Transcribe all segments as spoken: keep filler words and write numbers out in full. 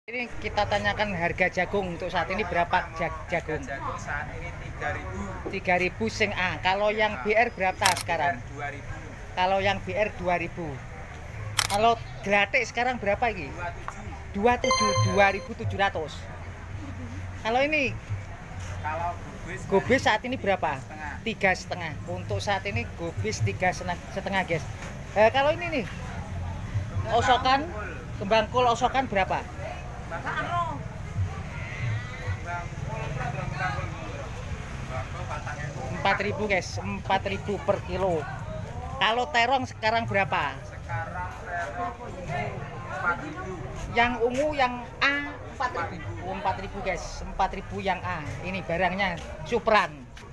Ini kita tanyakan harga jagung untuk saat ini berapa jag jagung? Jagung saat ini tiga ribu. tiga ribu sing A. Kalau yang B R berapa sekarang? dua ribu. Kalau yang B R dua ribu. Kalau gelatik sekarang berapa ini? dua puluh tujuh. dua ribu tujuh ratus. Kalau ini Kalau gobis, gobis saat ini berapa? setengah. Tiga setengah. Untuk saat ini gobis tiga setengah, guys. Eh, kalau ini nih osokan, kembang kol osokan berapa? empat ribu guys, empat ribu per kilo. Kalau terong sekarang berapa? Sekarang terong empat ribu. Yang ungu yang A empat ribu. empat ribu guys, empat ribu yang A. Ini barangnya Supran.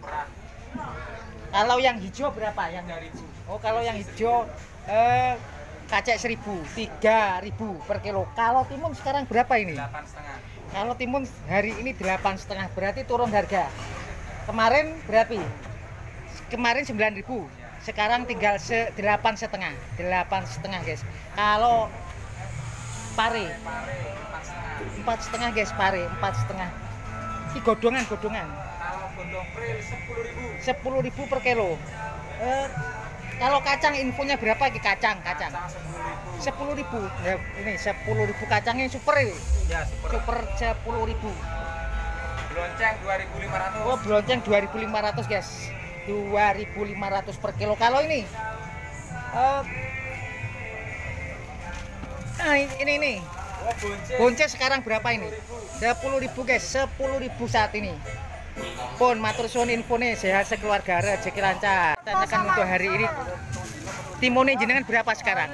Kalau yang hijau berapa? Yang tiga ribu. Oh, kalau yang hijau eh kacek seribu, tiga ribu per kilo. Kalau timun sekarang berapa ini? delapan setengah. Kalau timun hari ini delapan setengah, berarti turun harga. Kemarin berapa? Kemarin sembilan ribu, sekarang tinggal se delapan setengah, delapan setengah guys. Kalau pare, Pare empat setengah. empat setengah guys, pare empat setengah. Ini godongan, godongan. Kalau gondong pril sepuluh ribu. Sepuluh ribu per kilo. Eh, kalau kacang infonya berapa? Ki kacang, kacang. Sepuluh ribu. Ya, ini sepuluh ribu kacangnya super ini. Ya, super. Super sepuluh ribu. Blonceng dua ribu lima ratus. Oh, blonceng dua ribu lima ratus guys. dua ribu lima ratus per kilo. Kalau ini uh, nah ini ini, ini. Oh, bonceng. Bonceng sekarang berapa ini? sepuluh ribu guys, sepuluh ribu saat ini. Pun matur suwun infone sehat sekeluarga rezeki lancar. Tanyakan untuk hari ini timunnya jenengan berapa sekarang?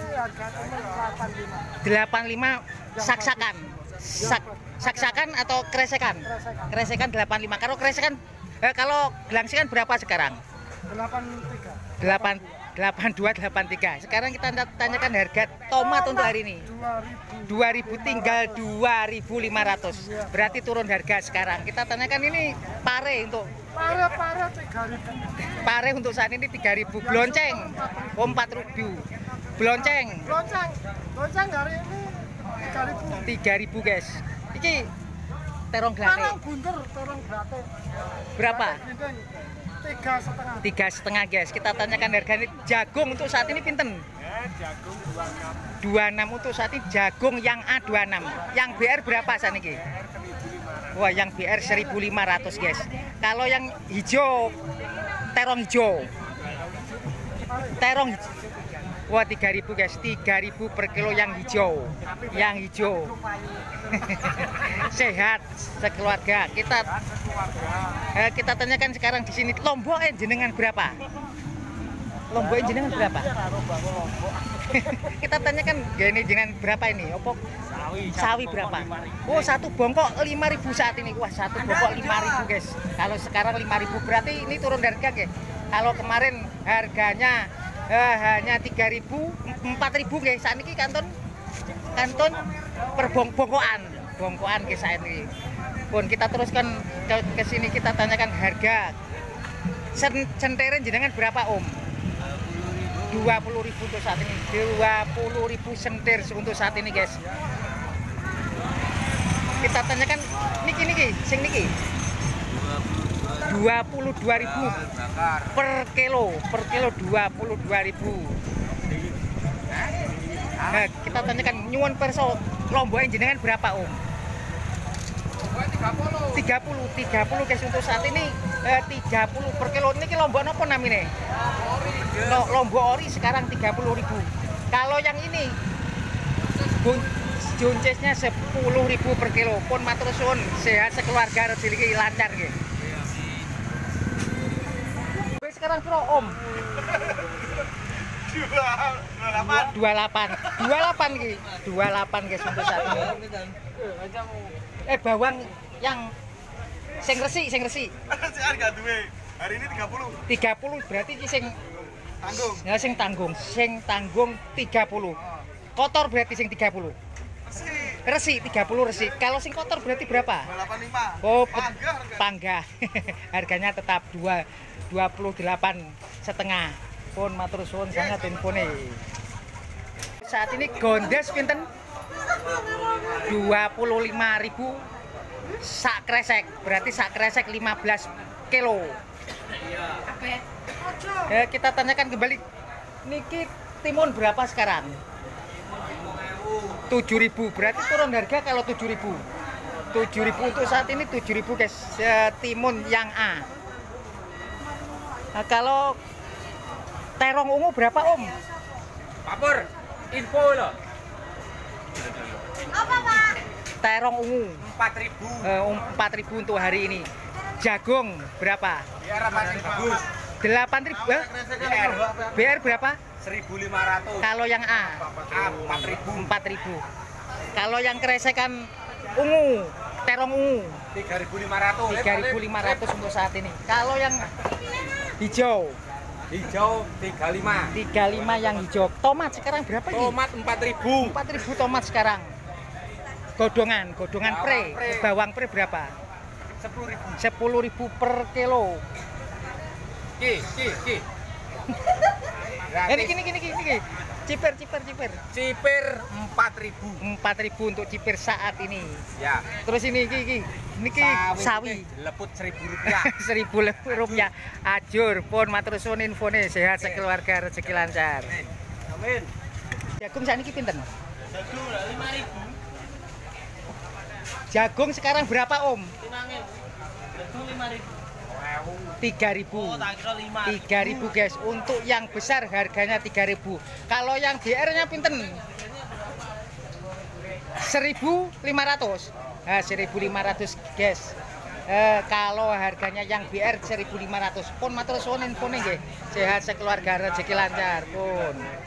delapan puluh lima saksakan. Sak, saksakan atau kresekan? Kresekan delapan puluh lima. Kalau kresekan eh, kalau gelangsingan berapa sekarang? delapan puluh tiga. delapan delapan dua delapan tiga. Sekarang kita tanyakan harga tomat untuk hari ini. dua ribu tinggal dua ribu lima ratus. Berarti turun harga sekarang. Kita tanyakan ini pare untuk Pare pare tiga ribu. pare untuk saat ini tiga ribu. Blonceng oh, empat ribu. Blonceng Lonceng. Lonceng hari ini tiga ribu. tiga ribu guys. Iki terong Terong gelatik bunter, terong gratis. berapa? Gendeng tiga setengah. Tiga setengah guys. Kita tanyakan harga ini jagung untuk saat ini pinten? Ya, jagung dua puluh enam. dua puluh enam untuk saat ini jagung yang A dua puluh enam. Yang B R berapa saat ini? Wah, yang B R seribu lima ratus guys. Kalau yang hijau terong hijau. Terong hijau. Wah, tiga ribu guys, tiga ribu per kilo yang hijau. Yang hijau. Sehat sekeluarga. Kita eh, kita tanyakan sekarang di sini lombok eh, jenengan berapa? Lombok jenengan berapa? Kita tanyakan ya ini jenengan berapa ini? Opok Sawi. sawi berapa? Oh, satu bongkok lima ribu saat ini. Wah, satu bongkok lima ribu guys. Kalau sekarang lima ribu berarti ini turun harga guys. Kalau kemarin harganya eh, hanya tiga ribu, empat ribu guys. Saat ini kanton kanton per bong bongkokan. Bongkokan guys saat ini. Pun kita teruskan ke, ke sini kita tanyakan harga. Sen centeren jenengan berapa, Om? dua puluh ribu untuk saat ini. dua puluh ribu sentir untuk saat ini guys. Kita tanyakan niki niki sing niki dua puluh dua ribu per kilo, per kilo dua puluh dua ribu. Nah, kita tanyakan nyuwun perso lombok jenengan berapa, Om? tiga puluh, tiga puluh guys untuk saat ini eh, tiga puluh per kilo. Niki lombok nopo namine? Lo, lombok ori sekarang tiga puluh ribu. Kalau yang ini juncesnya sepuluh ribu per kilo. Pun matur suwun sehat sekeluarga rezeki lancar nggih. Sekarang pro Om dua puluh delapan dua puluh delapan ki dua puluh delapan guys untuk saat ini. Eh bawang yang sing resik sing resik Harga duwe. Hari ini tiga puluh. tiga puluh berarti ki sing Tanggung. ya sing tanggung sing tanggung tiga puluh. Kotor berarti sing tiga puluh. Resik tiga puluh resik. Kalau sing kotor berarti berapa? delapan puluh lima. Oh, Panggah harga. panggah. Harganya tetap dua dua puluh delapan setengah. Pun matur suwun sangat infone. Saat ini gondes pinten? dua puluh lima ribu sak kresek, berarti sak kresek lima belas kilo. Ya, kita tanyakan kembali, niki timun berapa sekarang? tujuh ribu, berarti turun harga kalau tujuh ribu. tujuh ribu untuk saat ini tujuh ribu guys, ya, timun yang A. Nah, kalau terong ungu berapa Om? Papur, info loh. Apa, Pak? Terong ungu empat ribu. eh, empat ribu untuk hari ini. Jagung berapa? Biar apa sih bagus? delapan ribu. eh? Biar B R berapa? seribu lima ratus. Kalau yang A A empat ribu. empat ribu. Kalau yang kresekan ungu, terong ungu tiga ribu lima ratus. tiga ribu lima ratus untuk saat ini. Kalau yang hijau Hijau tiga puluh lima. tiga puluh lima yang hijau. Tomat sekarang berapa ini? Tomat empat ribu. empat ribu tomat sekarang. Godongan, godongan Bawang pre, pre. bawang pre berapa? sepuluh ribu. sepuluh ribu per kilo. Ki, ki, ki. Ini gini gini gini gini. Ciper ciper ciper. Cipir empat ribu. empat ribu untuk ciper saat ini. Ya. Terus ini iki iki. Niki sawi. Leput seribu rupiah. seribu rupiah. Ajur pun matur suwun infone, sehat sekeluarga, rezeki lancar. Amin. Jagung sakniki pinten? Jagung lima ribu. Jagung sekarang berapa Om? lima ribu. Jagung lima ribu. tiga ribu. tiga ribu guys. Untuk yang besar harganya tiga ribu. Kalau yang B R-nya pinten? seribu lima ratus. Nah, seribu lima ratus guys. Eh, kalau harganya yang B R seribu lima ratus. Pun matur suwun infone nggih. Sehat sekeluarga, rezeki lancar pun.